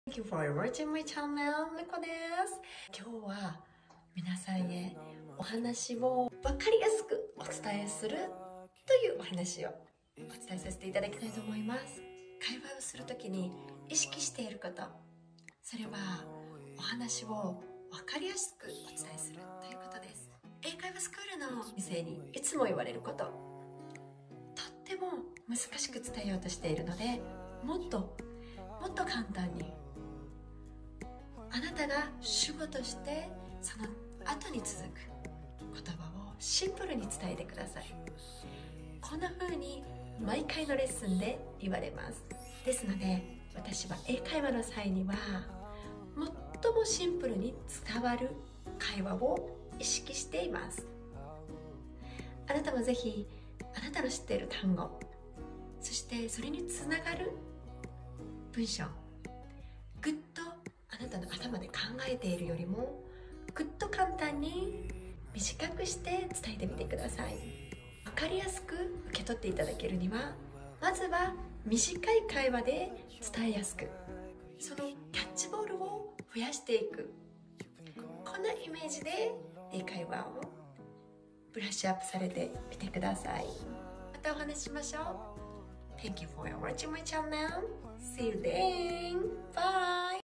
Thank you for watching my channel. ねこです。今日は皆さんへお話を分かりやすくお伝えするというお話をお伝えさせていただきたいと思います。会話をするときに意識していること、それはお話を分かりやすくお伝えするということです。英会話スクールの先生にいつも言われること、とっても難しく伝えようとしているので、もっと簡単に、あなたが主語としてその後に続く言葉をシンプルに伝えてください。こんな風に毎回のレッスンで言われます。ですので、私は英会話の際には最もシンプルに伝わる会話を意識しています。あなたもぜひあなたの知っている単語、そしてそれにつながる文章、ぐっとあなたの頭で考えているよりもぐっと簡単に短くして伝えてみてください。分かりやすく受け取っていただけるには、まずは短い会話で伝えやすく、そのキャッチボールを増やしていく、こんなイメージで英会話をブラッシュアップされてみてください。またお話ししましょう。Thank you for watching my channel. See you then. Bye.